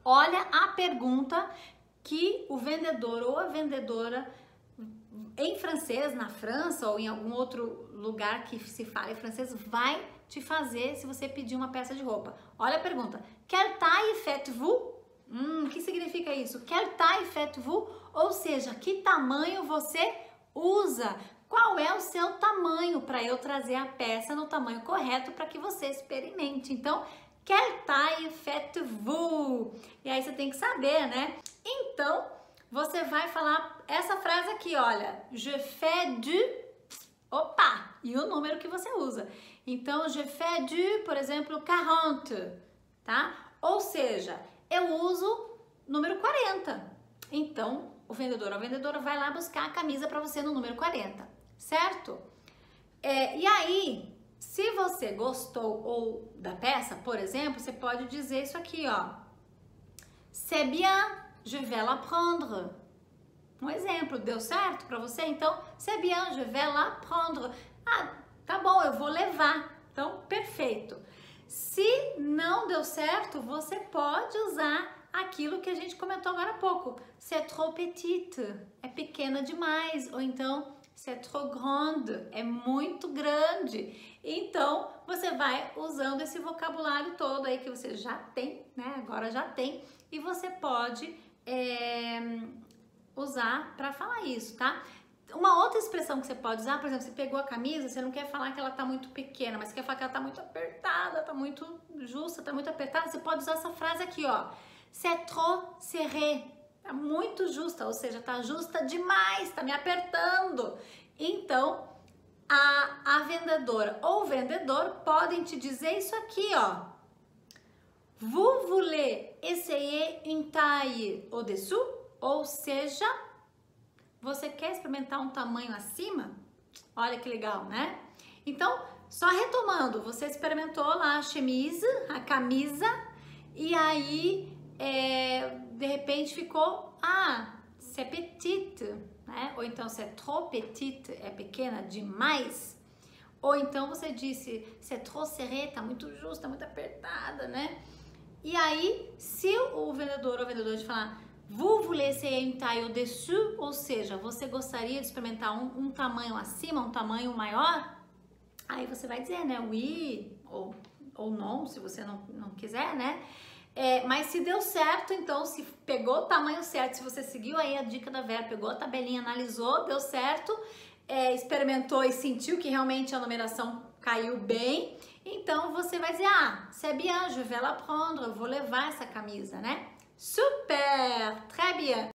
olha a pergunta que o vendedor ou a vendedora em francês, na França ou em algum outro lugar que se fale francês, vai te fazer se você pedir uma peça de roupa. Olha a pergunta. Quelle taille faites-vous? O que significa isso? Quelle taille faites-vous? Ou seja, que tamanho você usa? Qual é o seu tamanho para eu trazer a peça no tamanho correto para que você experimente? Então, quelle taille faites-vous? E aí você tem que saber, né? Então, você vai falar essa frase aqui, olha. Je fais du... Opa! E o número que você usa. Então, je fais du, por exemplo, 40, tá? Ou seja, eu uso número 40. Então, o vendedor ou a vendedora vai lá buscar a camisa para você no número 40, certo? E aí, se você gostou ou da peça, por exemplo, você pode dizer isso aqui, ó. C'est bien, je vais la prendre. Um exemplo, deu certo para você? Então, c'est bien, je vais la prendre. Ah, tá bom, eu vou levar. Então, perfeito. Se não deu certo, você pode usar aquilo que a gente comentou agora há pouco. C'est trop petite, é pequena demais. Ou então, c'est trop grande, é muito grande. Então, você vai usando esse vocabulário todo aí que você já tem, né? Agora já tem. E você pode usar para falar isso, tá? Uma outra expressão que você pode usar, por exemplo, você pegou a camisa, você não quer falar que ela tá muito pequena, mas quer falar que ela tá muito apertada, tá muito justa, tá muito apertada, você pode usar essa frase aqui, ó. C'est trop serré. Tá muito justa, ou seja, tá justa demais, tá me apertando. Então, a vendedora ou o vendedor podem te dizer isso aqui, ó. Vous voulez essayer une taille au-dessous? Ou seja, você quer experimentar um tamanho acima? Olha que legal, né? Então, só retomando, você experimentou lá a chemise, a camisa, e aí, de repente ficou, c'est petite, né? Ou então, c'est trop petite, é pequena demais. Ou então você disse, c'est trop serré, tá muito justa, tá muito apertada, né? E aí, se o vendedor ou a vendedora te falar, vous voulez essayer une taille au-dessus, ou seja, você gostaria de experimentar um tamanho acima, um tamanho maior, aí você vai dizer, né, oui, ou não, se você não quiser, né? Mas se deu certo, então, se pegou o tamanho certo, se você seguiu aí a dica da Vera, pegou a tabelinha, analisou, deu certo, experimentou e sentiu que realmente a numeração caiu bem, então você vai dizer, c'est bien, je vais la prendre, eu vou levar essa camisa, né? Super! Très bien!